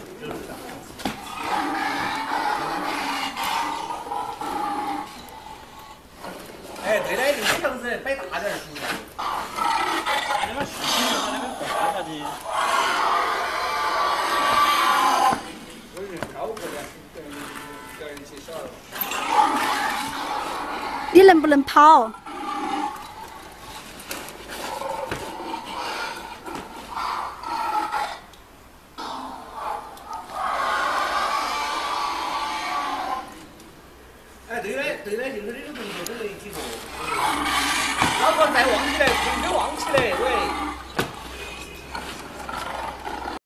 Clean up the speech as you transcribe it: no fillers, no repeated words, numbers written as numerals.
哎，对了，这个箱子摆大点行不行？ 那个事情那个干啥子？ 我是绕过的，表演介绍。 你能不能跑？